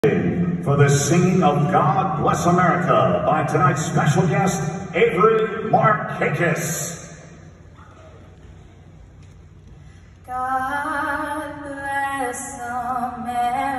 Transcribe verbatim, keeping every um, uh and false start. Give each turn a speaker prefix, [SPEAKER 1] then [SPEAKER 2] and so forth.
[SPEAKER 1] For the singing of God Bless America by tonight's special guest, Avery Markakis.
[SPEAKER 2] God bless America.